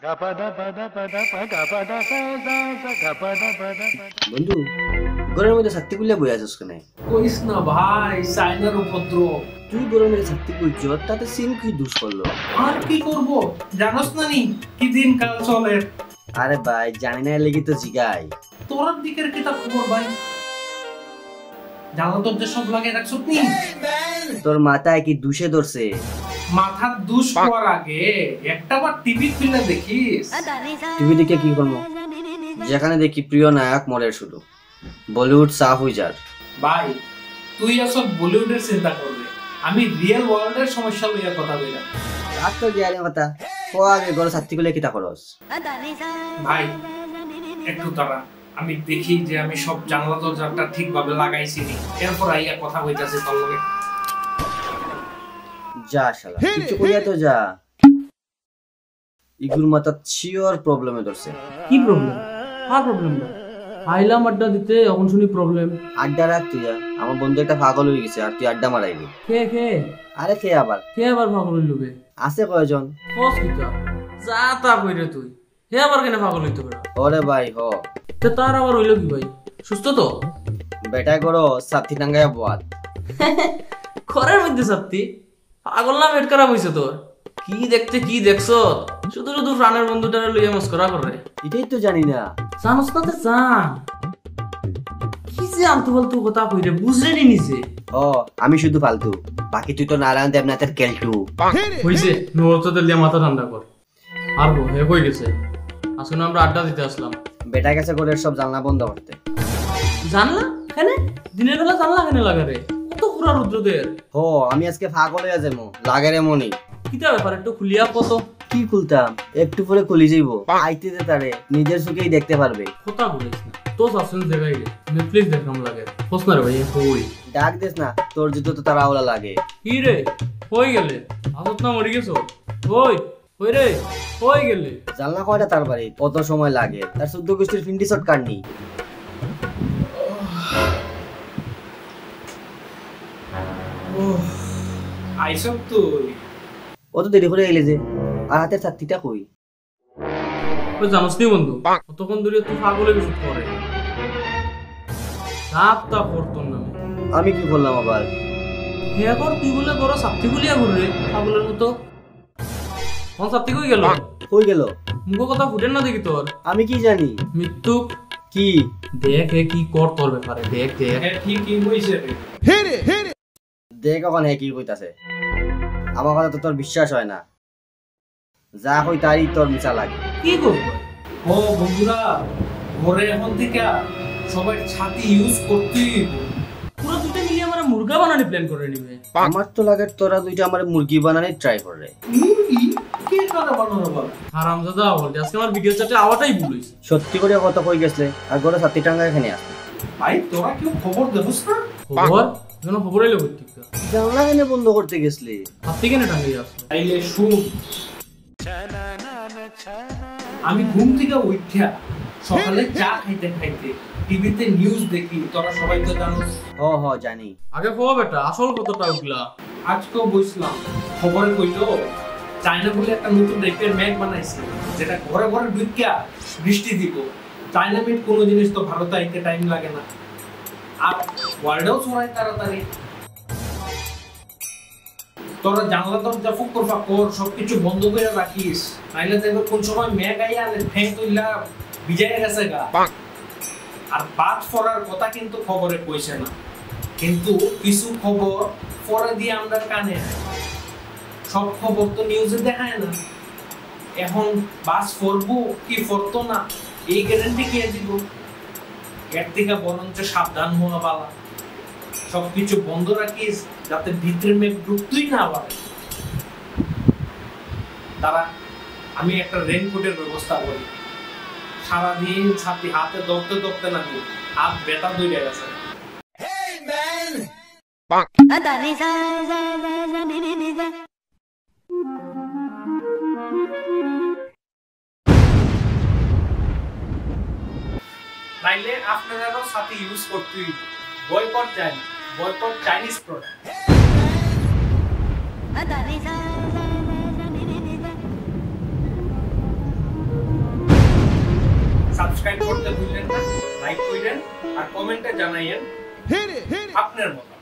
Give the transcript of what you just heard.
বন্ধু, ঘরের মধ্যে ছাত্রী গুলিয়া বই আছিস কেন? কইস না ভাই, চাইনার উপদ্রব। তুই ঘরের মধ্যে ছাত্রী বইছ, তাতে সিম কি দোষ করলো? আর কি করব, জানোস না নি কি দিন কাল চলে। আরে ভাই, জানি না লেগে তো জিগাই। তোর দিকের কি তা খবর ভাই? জানো তোর যে সব লাগে রাখছ নি? তোর মাথায় কি দুষে ধরছে? মাথার দুষ হওয়ার আগে একটা বার টিভি খুলে দেখিস। টিভি দেখে কি করবো? যেখানে দেখি প্রিয় নায়ক মরে শুধু বলিউড সাফ হয়ে যার। ভাই তুই এসব বলিউডের চিন্তা করবে, আমি রিয়েল ওয়ার্ল্ডের সমস্যা লইয়া কথা বলি। আজকাল জ্ঞানের কথা ও আগে ঘরে ছাত্রী গুলো কিতা করস? ভাই একটু দাঁড়া, আমি দেখি যে আমি সব জানলা দরজাটা ঠিকভাবে লাগাইছি নি, এরপর আইয়া কথা কইতাছি তোর লগে। যা শালা, কিছু কইয়া তো যা। ইগুর মাথা চিওর প্রবলেমে ধরছে। কি প্রবলেম? হ্যাঁ প্রবলেমটা আইলাম আড্ডা দিতে, এখন শুনি প্রবলেম। আড্ডা রাখ তুই, আমার বন্ধু একটা পাগল হয়ে গেছে আর তুই আড্ডা মারাইবি। কে? আরে কে আবার পাগল হইল বে? আছে কয়জন? কস কিতা যা তা কইরে তুই, হে আবার কেন পাগল হইতে পারে? ওরে ভাই হ, তে তার আবার হইল কি ভাই? সুস্থ তো? বেটা করো সাথী টাঙ্গায় বাদ। ঘরের মধ্যে সাথী পাগল না পেট খারাপ হইছে তোর? কি দেখতে কি দেখছ? শুধু শুধু প্রাণের বন্ধুটারে লইয়া মস্করা করে। এটাই তো জানি না। জানোস না তে জান কি যে আলতু ফালতু কথা কইরে বুঝরেনি নিছে। ও আমি শুধু ফালতু, বাকি তুই তো নারায়ণ দেবনাথের কেলটু হইছে। নোরতো দিলে মাথা ঠান্ডা কর। আর গো হে কই গেছে? আসলে আমরা আড্ডা দিতে আসলাম। বেটা গেছে করে সব জানলা বন্ধ করতে। জানলা কেন? দিনের বেলা জানলা কেন লাগারে? কত পুরা রুদ্রদের। ও আমি আজকে ফাগল হয়ে যাবো, লাগে রে মনি। কিতা ব্যাপার একটু খুলিয়া কত? কি খুলতাম, একটু পরে খুলি যাইব। আইতে দে তারে, নিজের চোখেই দেখতে পারবে। কথা বলিস না, তো সাসপেন্স দেখাই গে। নেটফ্লিক্স দেখলাম লাগে। প্রশ্ন রে ভাই কই? ডাক দিস না, তোর জুতো তো তার আওলা লাগে। কি রে কই গেলে? আদত না মরি গেছো? ওই কই রে কই গেলে? জানলা কয়টা তার বাড়ি, কত সময় লাগে? তার 14 গোষ্ঠীর ফিন্ডি শট কাটনি। আইসব তুই অত দেরি করে এলে যে, আর হাতের ছাত্রীটা কই? ওই জানোস নি বন্ধু, কতক্ষণ ধরে তুই পাগলে কিছু করে সাপ তা পড়তন নামে। আমি কি করলাম আবার? হে কর তুই বলে তোর সাপ্তি গুলিয়া ঘুররে পাগলের মতো। কোন সাপ্তি কই গেল? কই গেল? মুখো কথা ফুটেন না দেখি তোর। আমি কি জানি? মৃত্যু কি দেখ হে কি কর তোর ব্যাপারে, দেখ দেখ। ঠিক কি হইছে রে? দেখ ওখানে কি কইতাছে। আমার কথা তো তোর বিশ্বাস হয় না, যা কই তারই তোর মিছা লাগে। কি করব? ও বন্ধুরা, ঘরে এখন থেকে সবাই ছাতি ইউজ করতেই পুরো দুটো মিলিয়ে আমরা মুরগা বানানি প্ল্যান করে নিবে। আমার তো লাগে তোরা দুইটা আমার মুরগি বানানোর ট্রাই করে। মুরগি কে করে বানানো বল? হারামজাদা বলতে আজকে আমার ভিডিও চাটে আওয়াটাই ভুল হইছে। সত্যি করে কত কই গেছলে আর ঘরে ছাত্রী টাঙ্গা এখানে আসে। ভাই তোরা কেউ খবর দেবস না? খবর যেন খবর এলো ঠিক আছে। জানলা এনে বন্ধ করতে গেছলে, আপনি কেন টাঙ্গাই আসলো? তাইলে শুন, আমি ঘুম থেকে উঠা সকালে চা খাইতে খাইতে টিভিতে নিউজ দেখি, তোরা সবাই তো জানোস। হ জানি। আগে কো বেটা আসল কতটা উঠলা? আজকেও বসলাম, খবরে কইলো চায়না বলে একটা নতুন টাইপের ম্যাগ বানাইছে, যেটা ঘরে ঘরে ঢুকিয়া বৃষ্টি দিব। চায়না মেড কোনো জিনিস তো ভারতে আইতে টাইম লাগে না, আর ওয়ার্ল্ডেও ছড়ায় তাড়াতাড়ি। তোরা জানলা দরজা ফুকর ফাকর সবকিছু বন্ধ করে রাখিস, নাইলে দেখবে কোন সময় ম্যাগ আইয়া ঠ্যাং তুইলা ভিজাইয়া গেছে গা। আর বাদ ফরার কথা কিন্তু খবরে কইছে না, কিন্তু কিছু খবর পরে দিয়ে আমরা কানে আয়। সব খবর তো নিউজে দেখায় না। এখন বাস ফরবো কি ফরতো না এই গ্যারান্টি কে দিব? এর থেকে বরঞ্চ সাবধান হওয়া বালা। সবকিছু বন্ধ রাখিস যাতে ভিতরে মেঘ ঢুকতেই না পারে। তারা আমি একটা রেইনকোটের ব্যবস্থা করি, সারাদিন ছাতি হাতে ধরতে ধরতে না দিই, হাত ব্যথা ধরে গেছে। নাইলে আপনারাও সাথে ইউজ করতেই বয়কট যায়, বয়কট চাইনিজ প্রোডাক্ট। সাবস্ক্রাইব করতে ভুলবেন না, লাইক করেন আর কমেন্টে জানাইয়েন আপনার মত।